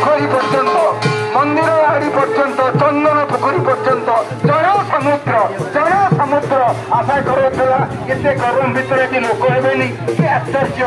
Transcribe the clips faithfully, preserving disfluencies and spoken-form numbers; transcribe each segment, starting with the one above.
पोखरी पर्यंत मंदिर आड़ी पर्यंत चंदन पोखरी पर्यंत जन समुद्र जन समुद्र आशा करुला केते गरम भितर कि लोक हेबेनी कि आश्चर्य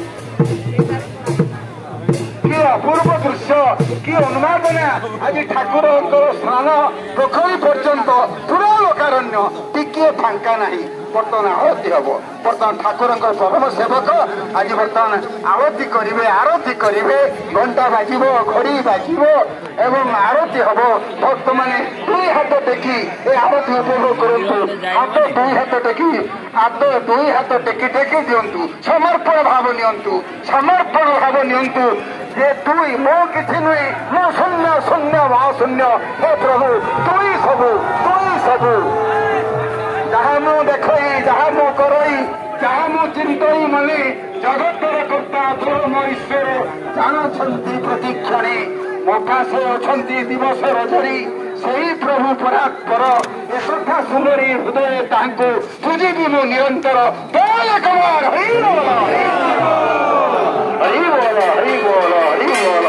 कि अपूर्व दृश्य कि उन्मादना आज ठाकुर स्नान पोखरी पर्यंत पूरा लोकारण्य टिके फांका नहीं बर्तमान आरती हम बर्तमान ठाकुर परम सेवक आज बर्तमान आरती करेंगे आरती करेंगे घंटा बाजिब घड़ी बाजिब एवं आरती हम भक्त मैंने दुई हाथ टेकी ए आरती उपभोग करूँ हाथ दुई हाथ टेकी हाथ दुई हाथ टेकी टेकी दिंतु समर्पण भाव नियंतु समर्पण भाव नियंतु जे तुई मो किसी नुहे मो शून्य शून्य महाशून्य हे प्रभु तुई सबु तुई सबु जहाँ मु देखई जहाँ मु करई जहाँ मु चिंतई मने जगतर कर्ता धर्म ईश्वर जानछंती प्रतिक्षणे मो पासे अछंती दिवस रजरी सही प्रभु परात्पर ए श्रद्धा सुंदरी हृदय तांको पूजिबी मु निरंतर बोल कमार हरि बोल हरि बोल हरि बोल हरि बोल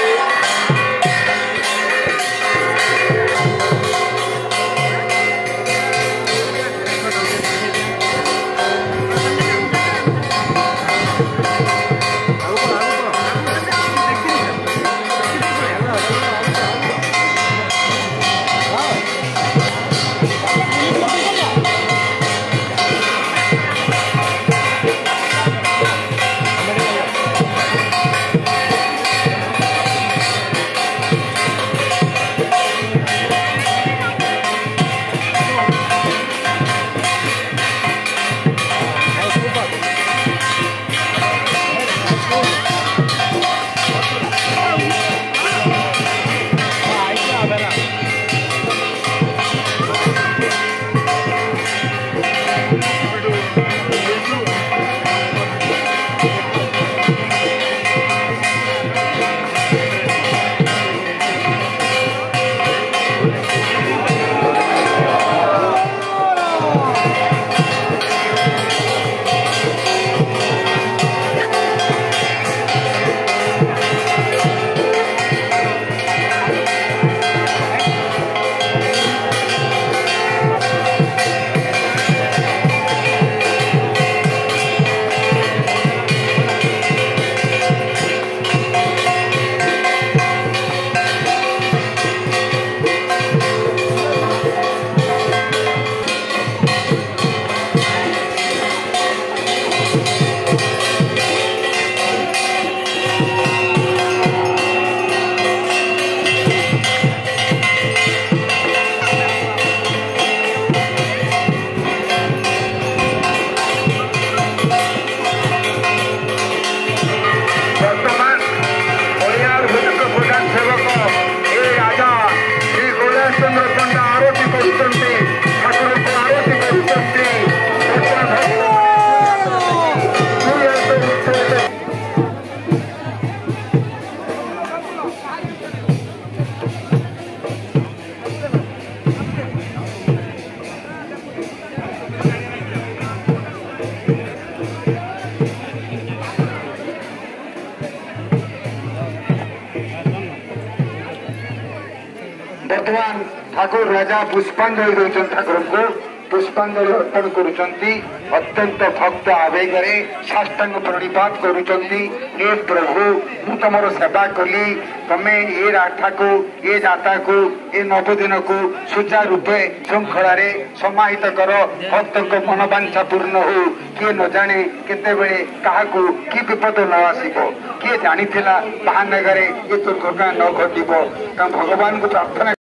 वर्तमान ठाकुर राजा पुष्पांजलि दौरान ठाकुर को पुष्पांजलि अर्पण करुचंती अत्यंत भक्त आवेगरे साष्टांग प्रणिपात करुचंती हे प्रभु मु तुमर सेवा कली तमे ए राठा को ए जाता को ए नवदिन को सुचारू रूपे श्रृंखला रे समाहित कर भक्त को मनोवांछा पूर्ण हो किए न जाने केते बेले काहा को की विपद न आसीबो किए जानिथिला महानगरे ए दुर्घटना न घटिबो भगवान को प्रार्थना